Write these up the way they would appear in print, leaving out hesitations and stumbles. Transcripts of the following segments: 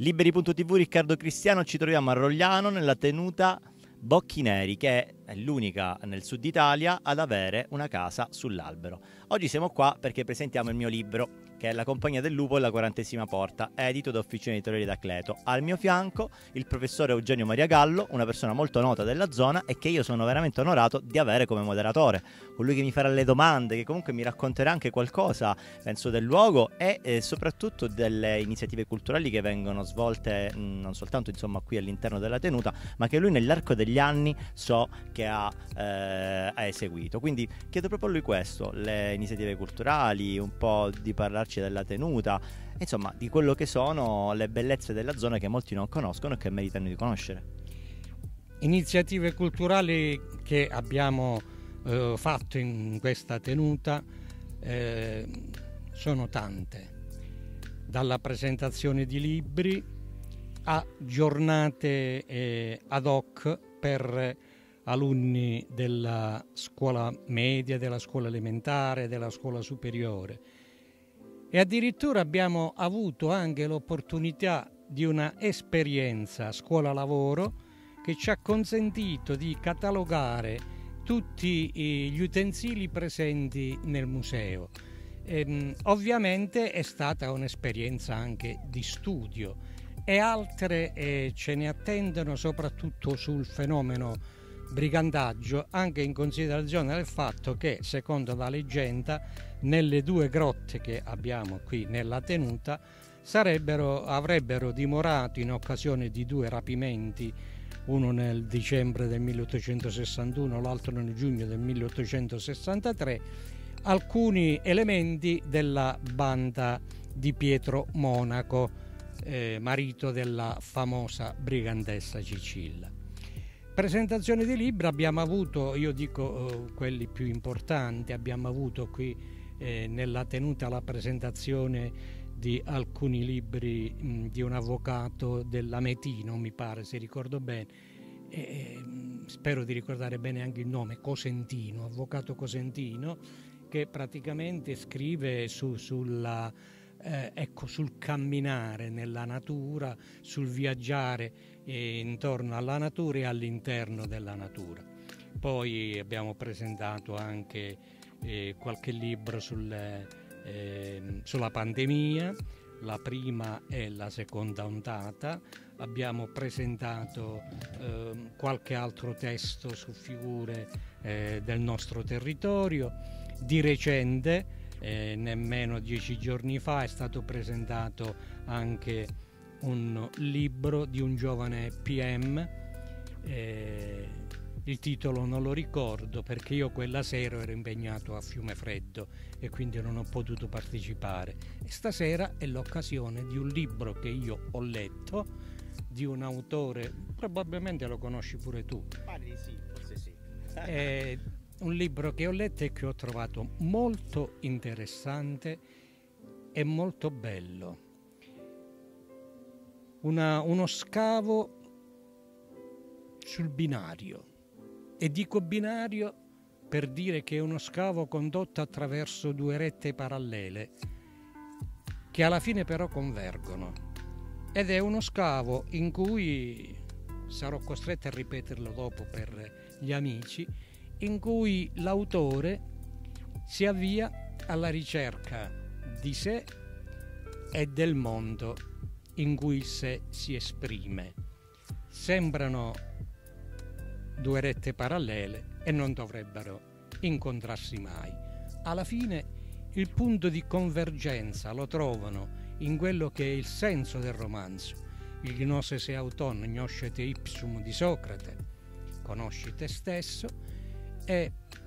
Liberi.tv, Riccardo Cristiano, ci troviamo a Rogliano nella tenuta Bocchi Neri, che è l'unica nel sud Italia ad avere una casa sull'albero. Oggi siamo qua perché presentiamo il mio libro, che è La compagnia del lupo e la 40ª porta, edito da Officina Editoriale d'Acleto. Al mio fianco il professore Eugenio Maria Gallo, una persona molto nota della zona e che io sono veramente onorato di avere come moderatore. Colui che mi farà le domande, che comunque mi racconterà anche qualcosa, penso, del luogo e soprattutto delle iniziative culturali che vengono svolte non soltanto qui all'interno della tenuta, ma che lui nell'arco degli anni so che ha eseguito. Quindi chiedo proprio a lui questo, le iniziative culturali, un po' di parlarci della tenuta, insomma di quello che sono le bellezze della zona che molti non conoscono e che meritano di conoscere. Iniziative culturali che abbiamo fatto in questa tenuta sono tante, dalla presentazione di libri a giornate ad hoc per alunni della scuola media, della scuola elementare, della scuola superiore, e addirittura abbiamo avuto anche l'opportunità di una esperienza scuola-lavoro che ci ha consentito di catalogare tutti gli utensili presenti nel museo. Ovviamente è stata un'esperienza anche di studio e altre ce ne attendono, soprattutto sul fenomeno brigandaggio, anche in considerazione del fatto che, secondo la leggenda, nelle due grotte che abbiamo qui nella tenuta avrebbero dimorato in occasione di due rapimenti, uno nel dicembre del 1861, l'altro nel giugno del 1863, alcuni elementi della banda di Pietro Monaco, marito della famosa brigandessa Cicilla. Presentazioni di libri abbiamo avuto, io dico quelli più importanti, abbiamo avuto qui nella tenuta la presentazione di alcuni libri di un avvocato dell'Ametino, mi pare, se ricordo bene, spero di ricordare bene anche il nome, Cosentino, avvocato Cosentino, che praticamente scrive sul camminare nella natura, sul viaggiare intorno alla natura e all'interno della natura. Poi abbiamo presentato anche qualche libro sulla pandemia, la prima e la seconda ondata. Abbiamo presentato qualche altro testo su figure del nostro territorio. Di recente, nemmeno 10 giorni fa, è stato presentato anche un libro di un giovane PM, il titolo non lo ricordo perché io quella sera ero impegnato a Fiumefreddo e quindi non ho potuto partecipare. E stasera è l'occasione di un libro che io ho letto, di un autore, probabilmente lo conosci pure tu. Pare sì, forse sì. Un libro che ho letto e che ho trovato molto interessante e molto bello. Uno scavo sul binario, e dico binario per dire che è uno scavo condotto attraverso due rette parallele che alla fine però convergono, ed è uno scavo in cui sarò costretto a ripeterlo dopo per gli amici, in cui l'autore si avvia alla ricerca di sé e del mondo in cui il sé si esprime. Sembrano due rette parallele e non dovrebbero incontrarsi mai. Alla fine il punto di convergenza lo trovano in quello che è il senso del romanzo, il gnosese auton gnoscete ipsum di Socrate, conosci te stesso, e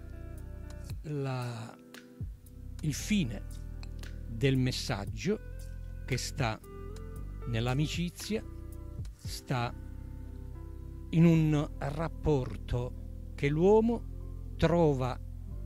il fine del messaggio che sta nell'amicizia, sta in un rapporto che l'uomo trova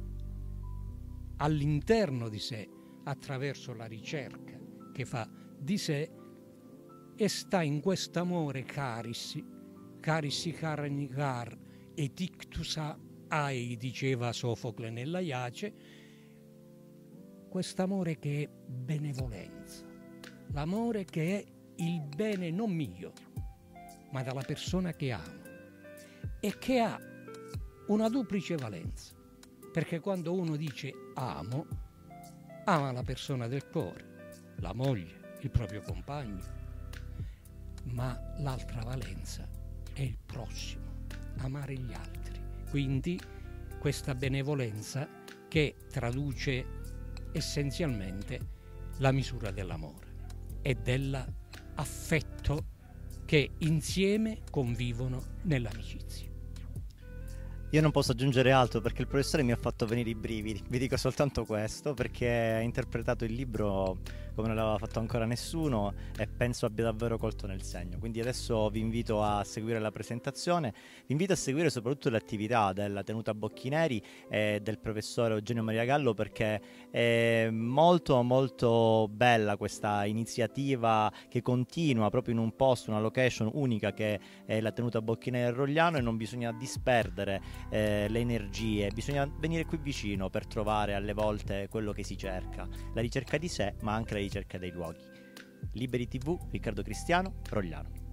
all'interno di sé attraverso la ricerca che fa di sé, e sta in quest'amore carissi caranicar et ictus ai, diceva Sofocle nella Iace, quest'amore che è benevolenza, l'amore che è il bene non mio, ma dalla persona che amo, e che ha una duplice valenza, perché quando uno dice amo, ama la persona del cuore, la moglie, il proprio compagno, ma l'altra valenza è il prossimo, amare gli altri. Quindi questa benevolenza che traduce essenzialmente la misura dell'amore e dell'affetto che insieme convivono nell'amicizia. Io non posso aggiungere altro perché il professore mi ha fatto venire i brividi. Vi dico soltanto questo, perché ha interpretato il libro come non l'aveva fatto ancora nessuno e penso abbia davvero colto nel segno. Quindi adesso vi invito a seguire la presentazione, vi invito a seguire soprattutto le attività della tenuta Bocchineri e del professore Eugenio Maria Gallo, perché è molto molto bella questa iniziativa che continua proprio in un posto, una location unica che è la tenuta Bocchineri a Rogliano, e non bisogna disperdere le energie, bisogna venire qui vicino per trovare alle volte quello che si cerca, la ricerca di sé ma anche la ricerca dei luoghi. Liberi TV, Riccardo Cristiano, Rogliano.